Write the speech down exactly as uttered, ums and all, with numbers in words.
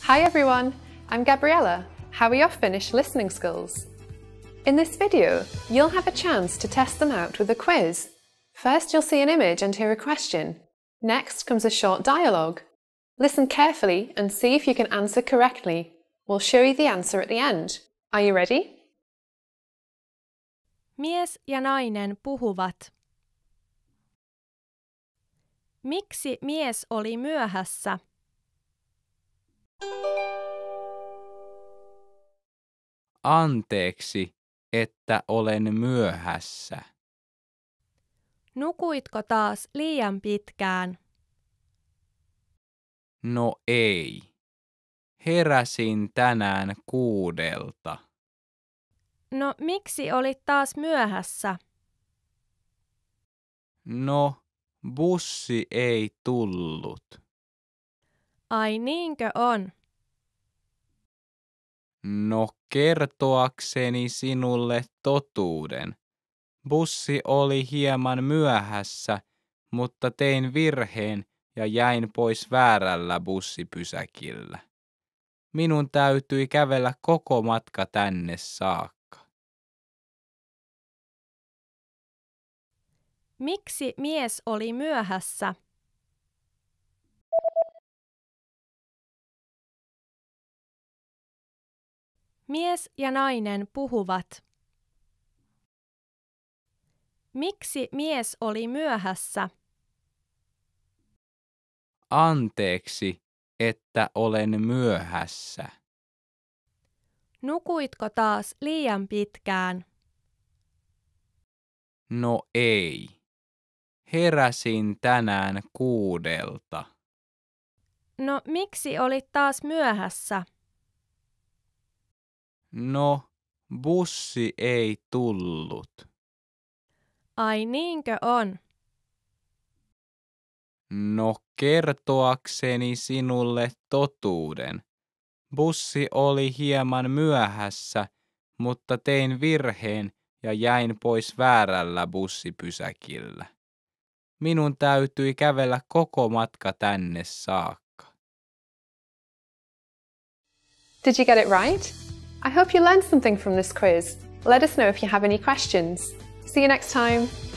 Hi everyone, I'm Gabriella. How are your Finnish listening skills? In this video, you'll have a chance to test them out with a quiz. First, you'll see an image and hear a question. Next comes a short dialogue. Listen carefully and see if you can answer correctly. We'll show you the answer at the end. Are you ready? Mies ja nainen puhuvat. Miksi mies oli myöhässä? Anteeksi, että olen myöhässä. Nukuitko taas liian pitkään? No ei. Heräsin tänään kuudelta. No miksi olit taas myöhässä? No, bussi ei tullut. Ai niinkö on? No kertoakseni sinulle totuuden. Bussi oli hieman myöhässä, mutta tein virheen ja jäin pois väärällä bussipysäkillä. Minun täytyi kävellä koko matka tänne saakka. Miksi mies oli myöhässä? Mies ja nainen puhuvat. Miksi mies oli myöhässä? Anteeksi, että olen myöhässä. Nukuitko taas liian pitkään? No ei. Heräsin tänään kuudelta. No miksi olit taas myöhässä? No, bussi ei tullut. Ai niinkö on? No kertoakseni sinulle totuuden. Bussi oli hieman myöhässä, mutta tein virheen ja jäin pois väärällä bussipysäkillä. Minun täytyi kävellä koko matka tänne saakka. Did you get it right? I hope you learned something from this quiz. Let us know if you have any questions. See you next time.